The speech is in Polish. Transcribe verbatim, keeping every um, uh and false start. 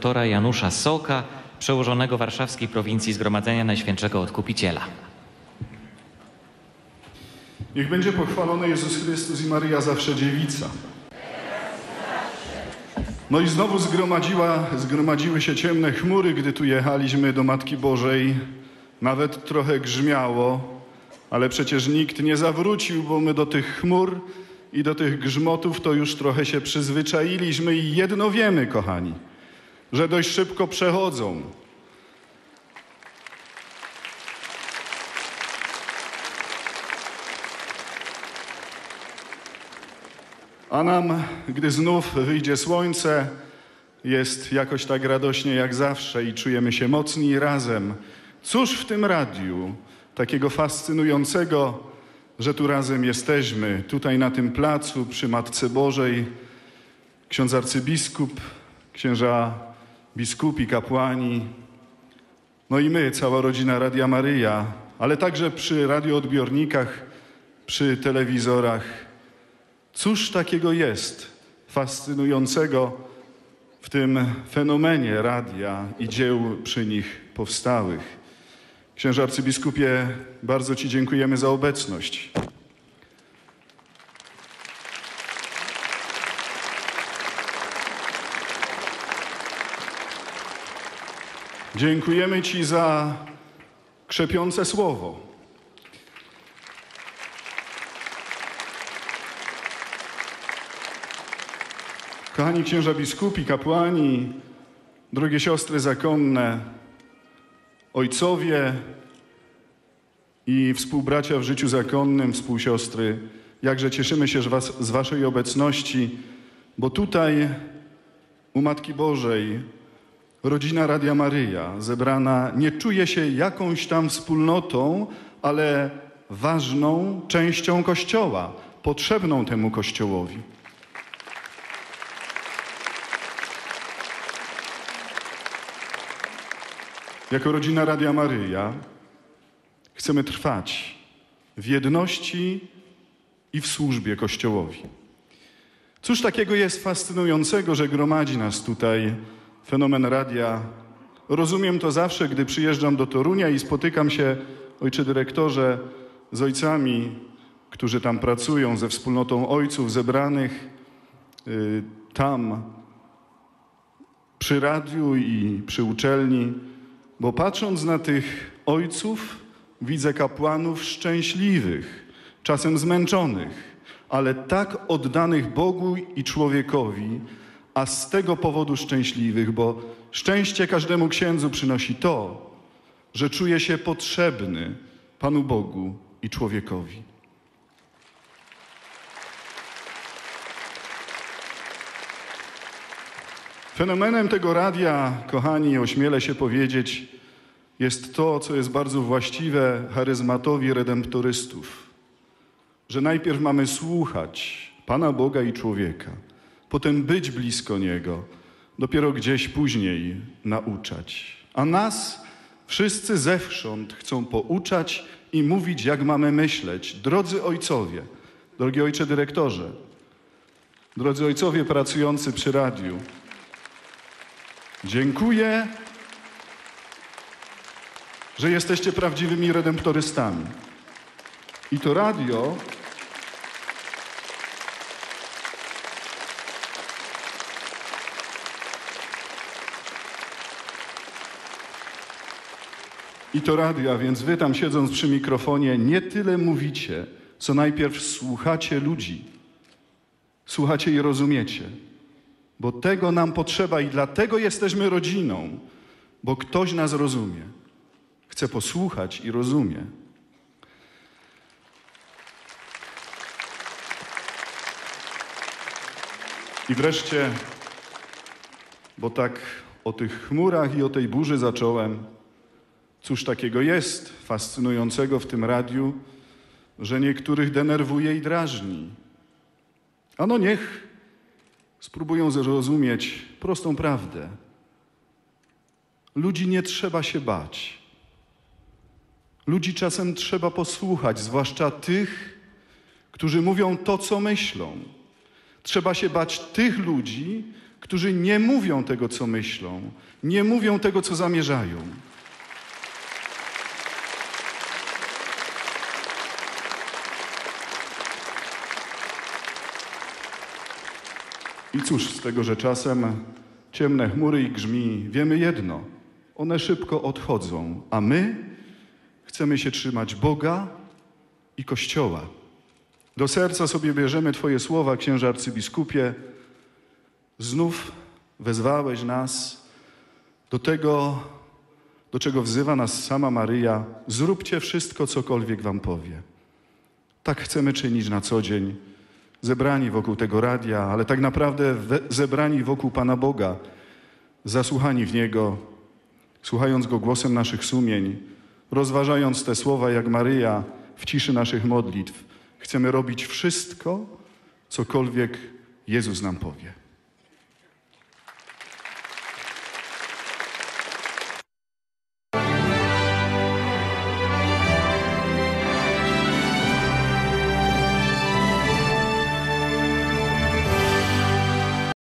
doktora Janusza Sołka, przełożonego warszawskiej prowincji Zgromadzenia Najświętszego Odkupiciela. Niech będzie pochwalony Jezus Chrystus i Maryja zawsze dziewica. No i znowu zgromadziła, zgromadziły się ciemne chmury, gdy tu jechaliśmy do Matki Bożej. Nawet trochę grzmiało, ale przecież nikt nie zawrócił, bo my do tych chmur i do tych grzmotów to już trochę się przyzwyczailiśmy i jedno wiemy, kochani, że dość szybko przechodzą. A nam, gdy znów wyjdzie słońce, jest jakoś tak radośnie jak zawsze i czujemy się mocni razem. Cóż w tym radiu takiego fascynującego, że tu razem jesteśmy, tutaj na tym placu przy Matce Bożej, ksiądz arcybiskup, księża biskupi, kapłani, no i my, cała rodzina Radia Maryja, ale także przy radioodbiornikach, przy telewizorach. Cóż takiego jest fascynującego w tym fenomenie radia i dzieł przy nich powstałych? Księże arcybiskupie, bardzo Ci dziękujemy za obecność. Dziękujemy Ci za krzepiące słowo. Kochani księża biskupi, kapłani, drogie siostry zakonne, ojcowie i współbracia w życiu zakonnym, współsiostry, jakże cieszymy się z, was, z Waszej obecności, bo tutaj u Matki Bożej rodzina Radia Maryja zebrana nie czuje się jakąś tam wspólnotą, ale ważną częścią Kościoła, potrzebną temu Kościołowi. Jako rodzina Radia Maryja chcemy trwać w jedności i w służbie Kościołowi. Cóż takiego jest fascynującego, że gromadzi nas tutaj fenomen radia? Rozumiem to zawsze, gdy przyjeżdżam do Torunia i spotykam się, ojcze dyrektorze, z ojcami, którzy tam pracują, ze wspólnotą ojców zebranych y, tam przy radiu i przy uczelni. Bo patrząc na tych ojców, widzę kapłanów szczęśliwych, czasem zmęczonych, ale tak oddanych Bogu i człowiekowi, a z tego powodu szczęśliwych, bo szczęście każdemu księdzu przynosi to, że czuje się potrzebny Panu Bogu i człowiekowi. Fenomenem tego radia, kochani, ośmielę się powiedzieć, jest to, co jest bardzo właściwe charyzmatowi redemptorystów. Że najpierw mamy słuchać Pana Boga i człowieka, potem być blisko Niego, dopiero gdzieś później nauczać. A nas wszyscy zewsząd chcą pouczać i mówić, jak mamy myśleć. Drodzy ojcowie, drogi ojcze dyrektorze, drodzy ojcowie pracujący przy radiu, dziękuję, że jesteście prawdziwymi redemptorystami. I to radio I to radio, a więc wy tam siedząc przy mikrofonie nie tyle mówicie, co najpierw słuchacie ludzi. Słuchacie i rozumiecie. Bo tego nam potrzeba i dlatego jesteśmy rodziną, bo ktoś nas rozumie. Chce posłuchać i rozumie. I wreszcie, bo tak o tych chmurach i o tej burzy zacząłem, cóż takiego jest fascynującego w tym radiu, że niektórych denerwuje i drażni. Ano niech spróbują zrozumieć prostą prawdę. Ludzi nie trzeba się bać. Ludzi czasem trzeba posłuchać, zwłaszcza tych, którzy mówią to, co myślą. Trzeba się bać tych ludzi, którzy nie mówią tego, co myślą, nie mówią tego, co zamierzają. I cóż z tego, że czasem ciemne chmury i grzmi, wiemy jedno, one szybko odchodzą, a my chcemy się trzymać Boga i Kościoła. Do serca sobie bierzemy Twoje słowa, księże arcybiskupie. Znów wezwałeś nas do tego, do czego wzywa nas sama Maryja. Zróbcie wszystko, cokolwiek wam powie. Tak chcemy czynić na co dzień, zebrani wokół tego radia, ale tak naprawdę zebrani wokół Pana Boga, zasłuchani w Niego, słuchając Go głosem naszych sumień, rozważając te słowa jak Maryja w ciszy naszych modlitw. Chcemy robić wszystko, cokolwiek Jezus nam powie.